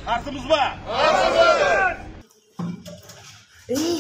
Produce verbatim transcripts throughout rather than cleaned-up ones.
Қарсымыз ба? Эй,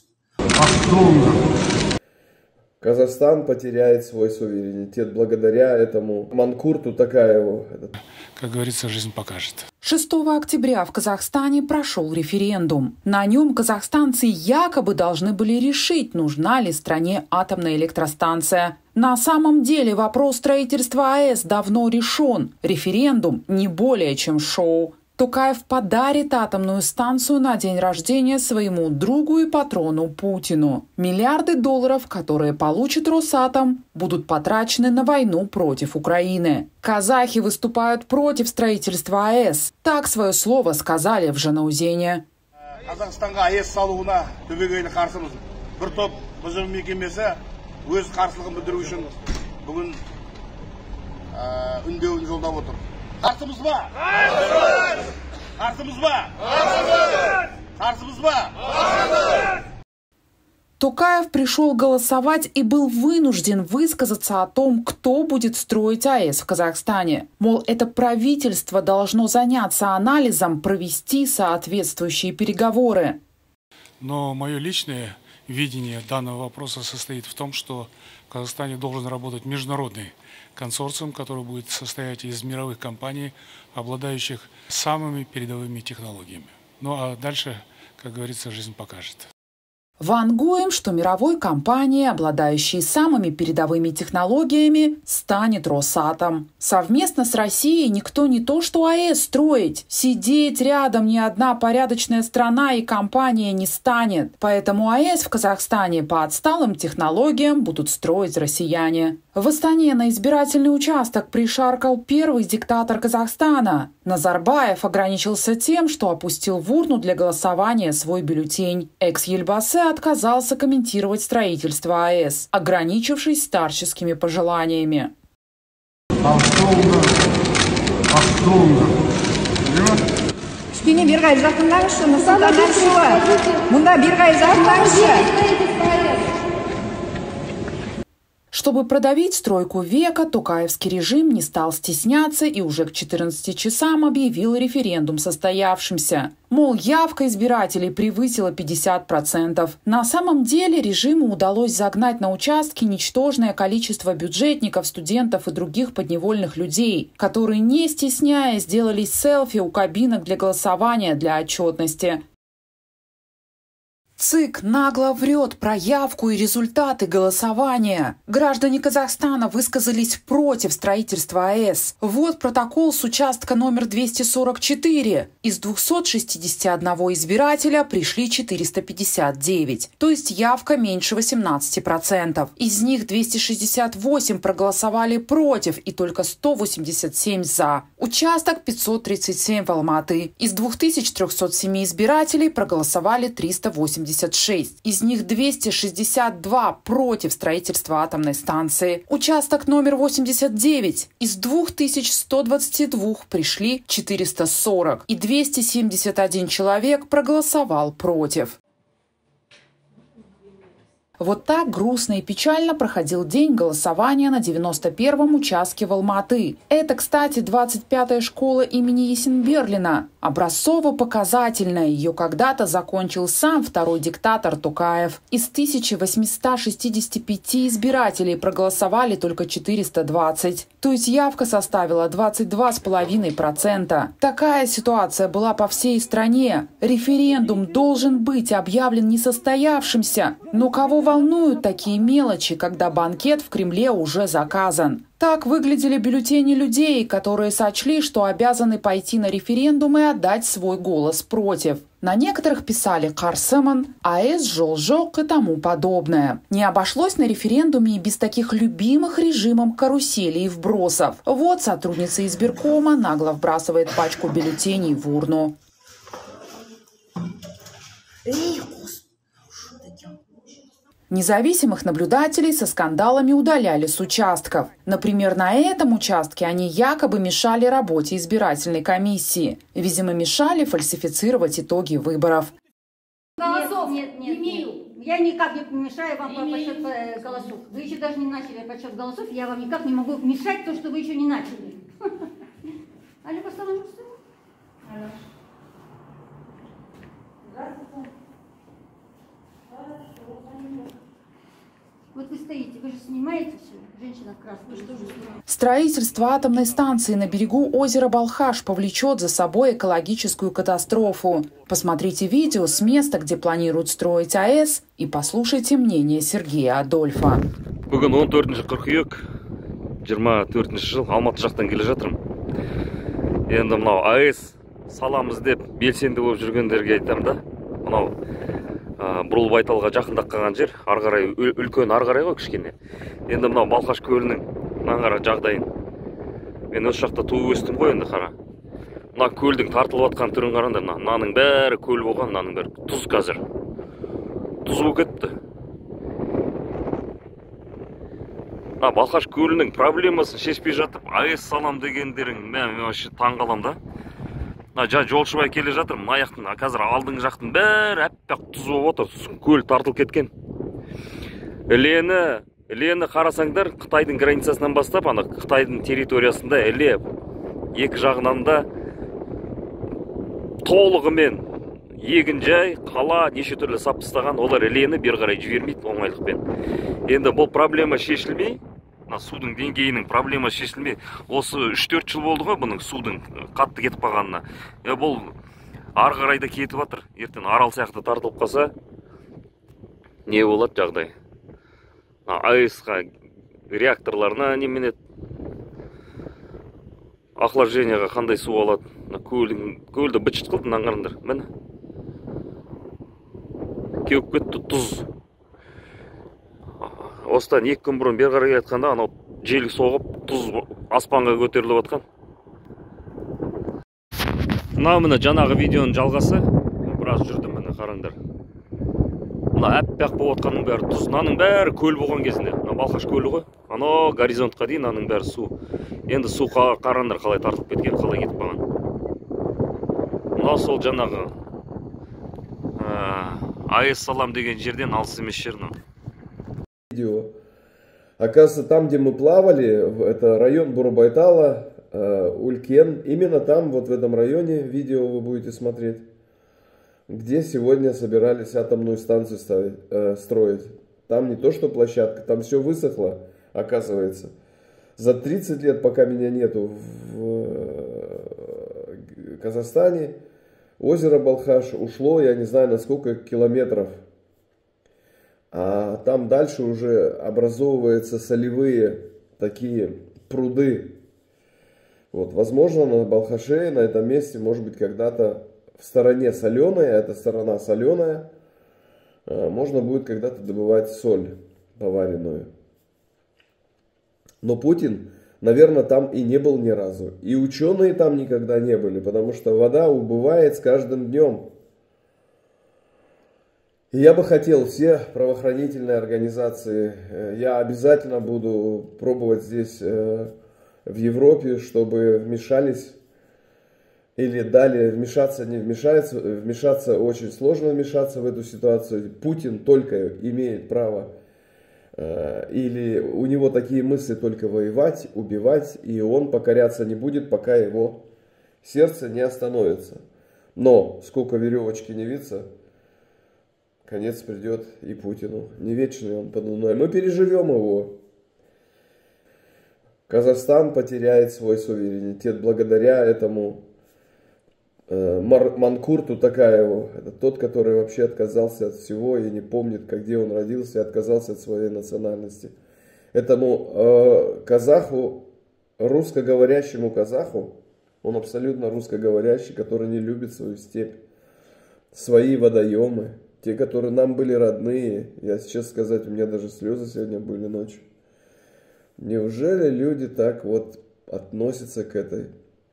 Господи! Казахстан потеряет свой суверенитет благодаря этому Манкурту Токаеву. Как говорится, жизнь покажет. шестого октября в Казахстане прошел референдум. На нем казахстанцы якобы должны были решить, нужна ли стране атомная электростанция. На самом деле вопрос строительства АЭС давно решен. Референдум не более чем шоу. Токаев подарит атомную станцию на день рождения своему другу и патрону Путину. Миллиарды долларов, которые получит Росатом, будут потрачены на войну против Украины. Казахи выступают против строительства АЭС. Так свое слово сказали в Жанаузене. Қазақстанға АЭС салуына түбегейлі қарсымыз. Бір топ бұзым мекемесі өз қарсылығын білдіру үшін бүгін үндеуін жолдап отыр. Қарсымыз ба? Қарсымыз ба? Қарсымыз ба? Токаев пришел голосовать и был вынужден высказаться о том, кто будет строить АЭС в Казахстане. Мол, это правительство должно заняться анализом, провести соответствующие переговоры. Но мое личное видение данного вопроса состоит в том, что в Казахстане должен работать международный консорциум, который будет состоять из мировых компаний, обладающих самыми передовыми технологиями. Ну а дальше, как говорится, жизнь покажет. Вангуем, что мировой компанией, обладающей самыми передовыми технологиями, станет Росатом. Совместно с Россией никто не то что АЭС строить. Сидеть рядом ни одна порядочная страна и компания не станет. Поэтому АЭС в Казахстане по отсталым технологиям будут строить россияне. В Астане на избирательный участок пришаркал первый диктатор Казахстана. Назарбаев ограничился тем, что опустил в урну для голосования свой бюллетень. Экс-Ельбасе отказался комментировать строительство АЭС, ограничившись старческими пожеланиями. Чтобы продавить стройку века, токаевский режим не стал стесняться и уже к четырнадцати часам объявил референдум состоявшимся. Мол, явка избирателей превысила пятьдесят процентов. На самом деле режиму удалось загнать на участки ничтожное количество бюджетников, студентов и других подневольных людей, которые, не стесняясь, сделали селфи у кабинок для голосования для отчетности. ЦИК нагло врет про явку и результаты голосования. Граждане Казахстана высказались против строительства АЭС. Вот протокол с участка номер двести сорок четыре. Из двухсот шестидесяти одного избирателя пришли четыреста пятьдесят девять, то есть явка меньше восемнадцати процентов. Из них двести шестьдесят восемь проголосовали против и только сто восемьдесят семь за. Участок пятьсот тридцать семь в Алматы. Из двух тысяч трёхсот семи избирателей проголосовали триста восемьдесят шесть. Из них двести шестьдесят два против строительства атомной станции. Участок номер восемьдесят девять. Из двух тысяч ста двадцати двух пришли четыреста сорок. И двести семьдесят один человек проголосовал против. Вот так грустно и печально проходил день голосования на девяносто первом участке в Алматы. Это, кстати, двадцать пятая школа имени Есенберлина. Образцово-показательная. Ее когда-то закончил сам второй диктатор Токаев. Из тысячи восьмисот шестидесяти пяти избирателей проголосовали только четыреста двадцать. То есть явка составила двадцать два целых пять десятых процента. Такая ситуация была по всей стране. Референдум должен быть объявлен несостоявшимся. Но кого волнуют такие мелочи, когда банкет в Кремле уже заказан? Так выглядели бюллетени людей, которые сочли, что обязаны пойти на референдум и отдать свой голос против. На некоторых писали «Карсеман», «АЭС жол-жок» и тому подобное. Не обошлось на референдуме и без таких любимых режимом каруселей и вбросов. Вот сотрудница избиркома нагло вбрасывает пачку бюллетеней в урну. Эй, Независимых наблюдателей со скандалами удаляли с участков. Например, на этом участке они якобы мешали работе избирательной комиссии. Видимо, мешали фальсифицировать итоги выборов. Голосов нет, нет, нет. Я никак не мешаю вам по подсчет голосов. Вы еще даже не начали подсчет голосов, я вам никак не могу мешать то, что вы еще не начали. Алло, поставим. же снимаете все? Женщина в красном. Что же Строительство атомной станции на берегу озера Балхаш повлечет за собой экологическую катастрофу. Посмотрите видео с места, где планируют строить АЭС, и послушайте мнение Сергея Адольфа. Бүгін он төртінші қыркүйек жиырма төртінші жыл Алматы жақтан келе жатырмын. Енді мынау АЭС саламыз деп белсенді болып жүргендерге айтам да. Мынау Бұрыл Байталға жақындап қалған жер, ары қарай үлкен ары қарай ғой кішкене. Енді мынау Балхаш көлінің мынаған қара жағдайын. Мен осы жақта туып өстім ғой енді қара. Мына көлдің тартылып жатқан түрін қараңдар. Мынаның бәрі көл болған, мынаның бәрі тұз қазір. Тұз болып кетті. Мына Балхаш көлінің проблемасын шешпей жатып, АЭС салам дегендерің мен вообще таң қалам да. Жа жолшыбай келе жатыр, мына жақтың, қазір алдыңғы жақтың бәрі әппақ тұз болып отыр, көл тартылып кеткен. Ілені, Ілені қарасаңдар, Қытайдың границасынан бастап, ана Қытайдың территориясында Іле екі жағынан да толығымен егін жай, қала, неше түрлі сап тастаған, олар Ілені бер қарай жібермейді оңайлықпен. Енді бұл проблема шешілмей, судың деңгейінің проблема шешілмей, осы үш төрт жыл болды ғой бұның судың қатты кетіп қалғанына. Бұл ары қарай да кетіп жатыр. Ертең Арал сияқты тартылып қалса, не болады жағдай? АЭС-қа реакторларына неменет, охлажденияға қандай су алады? Көлді бычыт қылды, мынаны қараңдар. Міне. Кеуіп кетті тұз. Осыдан екі күн бұрын бер қарай айтқанда, анау жел соғып, тұз аспанға көтеріліп жатқан. Мына міне жаңағы видеоның жалғасы. Біраз жүрдім, міне қараңдар. Мына әппақ болып жатқанның бәрі тұз, мынаның бәрі көл болған кезінде. Мына Балхаш көлі ғой. Анау горизонтқа дейін мынаның бәрі су. Енді су қараңдар қалай тартылып кеткен, қалай кетіп қалған. Мына сол жаңағы АЭС салам деген жерден алыс емес жер. Видео. Оказывается, там, где мы плавали, это район Бурабайтала, э, Улькен. Именно там, вот в этом районе, видео вы будете смотреть, где сегодня собирались атомную станцию ставить, э, строить. Там не то, что площадка, там все высохло, оказывается. За тридцать лет, пока меня нету в э, Казахстане, озеро Балхаш ушло, я не знаю, на сколько километров. А там дальше уже образовываются солевые такие пруды. Вот, возможно, на Балхаше, на этом месте, может быть, когда-то в стороне соленая, эта сторона соленая, можно будет когда-то добывать соль поваренную. Но Путин, наверное, там и не был ни разу. И ученые там никогда не были, потому что вода убывает с каждым днем. И я бы хотел, все правоохранительные организации, я обязательно буду пробовать здесь, в Европе, чтобы вмешались, или дали вмешаться, не вмешаться, вмешаться очень сложно вмешаться в эту ситуацию. Путин только имеет право, или у него такие мысли только воевать, убивать, и он покоряться не будет, пока его сердце не остановится. Но сколько веревочки не виться, конец придет и Путину. Не вечный он под луной. Мы переживем его. Казахстан потеряет свой суверенитет благодаря этому э, Манкурту Токаеву. Это тот, который вообще отказался от всего и не помнит, где он родился, и отказался от своей национальности. Этому э, казаху, русскоговорящему казаху, он абсолютно русскоговорящий, который не любит свою степь, свои водоемы. Те, которые нам были родные, я сейчас сказать, у меня даже слезы сегодня были ночью. Неужели люди так вот относятся к этой?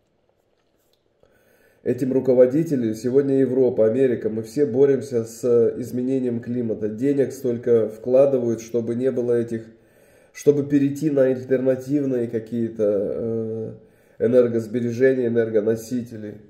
Этим руководителям, сегодня Европа, Америка, мы все боремся с изменением климата. Денег столько вкладывают, чтобы не было этих, чтобы перейти на альтернативные какие-то энергосбережения, энергоносители.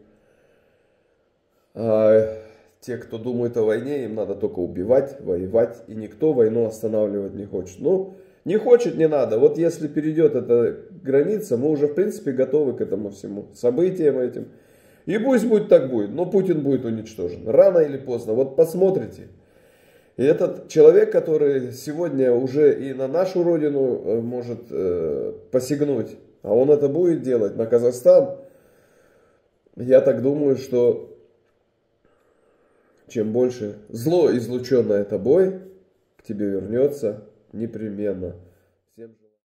А те, кто думает о войне, им надо только убивать, воевать, и никто войну останавливать не хочет. Ну, не хочет, не надо. Вот если перейдет эта граница, мы уже в принципе готовы к этому всему, событиям этим. И пусть будет так будет, но Путин будет уничтожен. Рано или поздно. Вот посмотрите. И этот человек, который сегодня уже и на нашу родину может э, посягнуть, а он это будет делать на Казахстан, я так думаю, что чем больше зло, излученное тобой, к тебе вернется непременно.